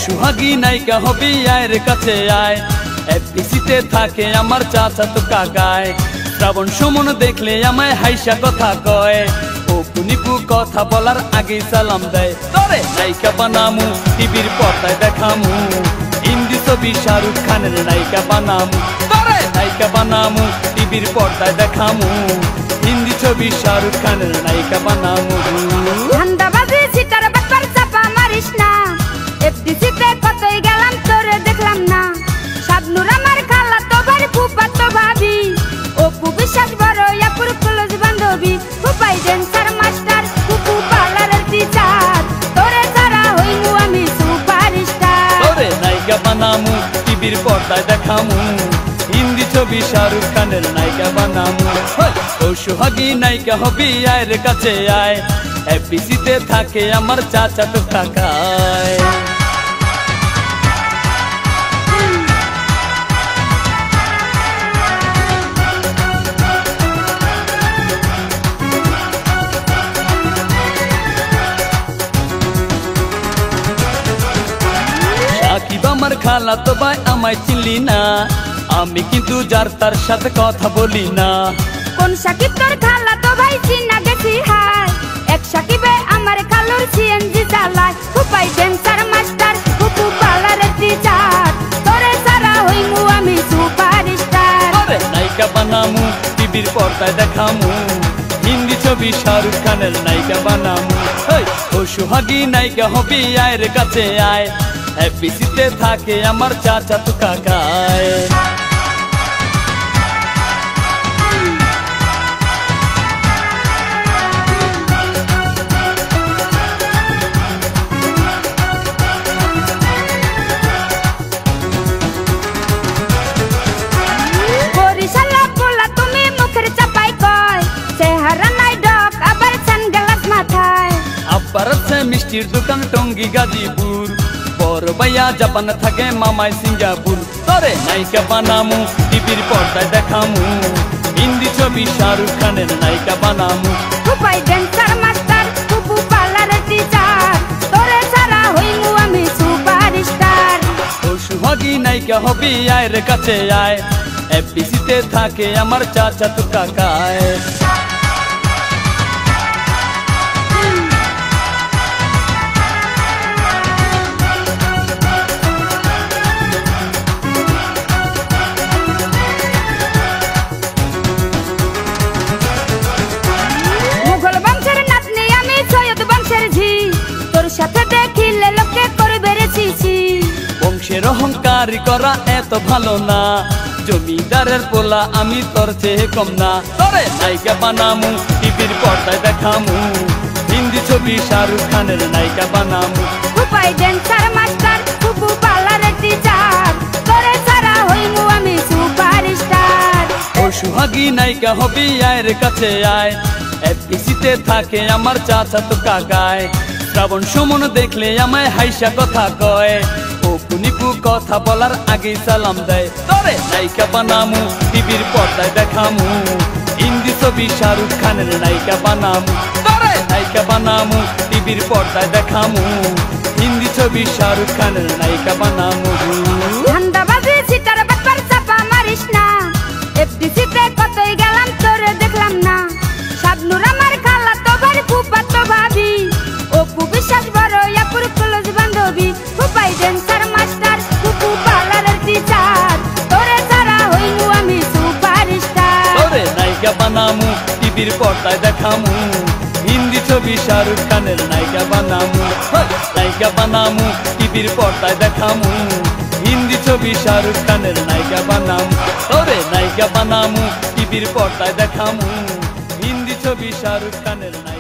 সোহাগী নায়িকা হবি আয়ের কাছে আয়। এফডিসিতে থাকে আমার চাচা তো কাকায়। শ্রাবণ সুমন দেখলে আমায় হাইসা কথা কয়। অপু নিপু কথা বলার আগে সালাম দেয়। তরে নায়িকা বানামু টিভির পর্দায় দেখামু। হিন্দি ছবি শাহরুখ খানের নায়িকা বানামু। তরে নায়িকা বানামু টিভির পর্দায় দেখামু। হিন্দি ছবি শাহরুখ খানের নায়িকা বানামু। ধান্দাবাজি সিটার ব্যাপার চাপা মারিস না। এফডিসিতে কতই গেলাম তোরে দেখলাম না। শাবনুর আমার খালা তো ভাই ফুপা তো ভাবি। অপু বিশ্বাস বড় আপুর ক্লোজ বান্ধবী। ফুপাই ড্যান্সার মাস্টার ফুপু পার্লারের টিচার। তোরে ছাড়া হইমু আমি সুপারস্টার। তোরে নায়িকা বানামু টিভির পর্দায় দেখামু। হিন্দি ছবি শাহরুখ খানের নায়িকা বানামু। ও সোহাগী নায়িকা হবি আয়ের কাছে আয়। এফডিসিতে থাকে আমার চাচা তো কাকায়। সাকিব আমার খালা তো ভাই আমায় চিনলি না। আমি কিন্তু যার তার সাথে কথা বলি না। কোন সাকিব তোর খালা তো ভাই চিনা গেছি হায়। এক সাকিবে আমার খালুর সিএনজি চালায়। ফুপাই ড্যান্সার মাস্টার ফুপু পার্লারের টিচার। তোরে ছাড়া হইমু আমি সুপারস্টার। তোরে নায়িকা বানামু টিভির পর্দায় দেখামু। হিন্দি ছবি শাহরুখ খানের নায়িকা বানামু। ও সোহাগী নায়িকা হবি আয়ের কাছে আয়। এফডিসিতে থাকে আমার চাচা তো কাকায়। বরিশালা পোলা তুমি মুখের চাপাই কয়। চেহারা নাই ডক আবার সানগ্লাস মাথায়। আব্বার আছে মিষ্টির দোকান টঙ্গী গাজীপুর। বড় ভাইয়া জাপান থাকে মামাই সিঙ্গাপুর। তোরে নায়িকা বানামু টিভির পর্দায় দেখামু। হিন্দি ছবি শাহরুখ খানের নায়িকা বানামু। ফুপাই ড্যান্সার মাস্টার ফুপু পার্লারের টিচার। তোরে ছাড়া হইমু আমি সুপারস্টার। ও সোহাগী নায়িকা হবি আয়ের কাছে আয়। এফডিসিতে থাকে আমার চাচা তো কাকায়। মুঘল বংশের নাতনি আমি সৈয়দ বংশের ঝি। তোর সাথে দেখিলে লোকে করবে রে ছিছি। বংশের অহংকারী করা এত ভালো না। জমিদারের পোলা আমি তোর চেয়ে কম না। তোরে নায়িকা বানামু টিভির পর্দায় দেখামু। হিন্দি ছবি শাহরুখ খানের নায়িকা বানামু। ফুপাই ড্যান্সার মাস্টার ফুপু পার্লারের টিচার। তোরে ছাড়া হইমু আমি সুপারস্টার। ও সোহাগী নায়িকা হবি আয়ের কাছে আয়। এফডিসিতে থাকে আমার চাচা তো কাকায়। শ্রাবণ সুমন দেখলে আমায় হাইসা কথা কয়। অপু নিপু কথা বলার আগে সালাম দেয়। তরে নায়িকা বানামু টিভির পর্দায় দেখামু। হিন্দি ছবি শাহরুখ খানের নায়িকা বানামু। তরে নায়িকা বানামু টিভির পর্দায় দেখামু। হিন্দি ছবি শাহরুখ খানের নায়িকা বানামু। ধান্দাবাজি সিটার ব্যাপার চাপা মারিস না। এফডিসিতে কতই গেলাম তোরে দেখলাম না। শাবনুর আমার খালা তো ভাই ফুপা তো ভাবি। অপু বিশ্বাস বড় আপুর ক্লোজ বান্ধবী। ফুপাই ড্যান্সার মাস্টার ফুপু পার্লারের টিচার। তোরে ছাড়া হইমু আমি সুপারস্টার। তোরে নায়িকা বানামু টিভির পর্দায় দেখামু। হিন্দি ছবি শাহরুখ খানের নায়িকা বানামু। নায়িকা বানামু টিভির পর্দায় দেখামু। হিন্দি ছবি শাহরুখ খানের নায়িকা বানামু। তোরে নায়িকা বানামু টিভির পর্দায় দেখামু। হিন্দি ছবি শাহরুখ খানের।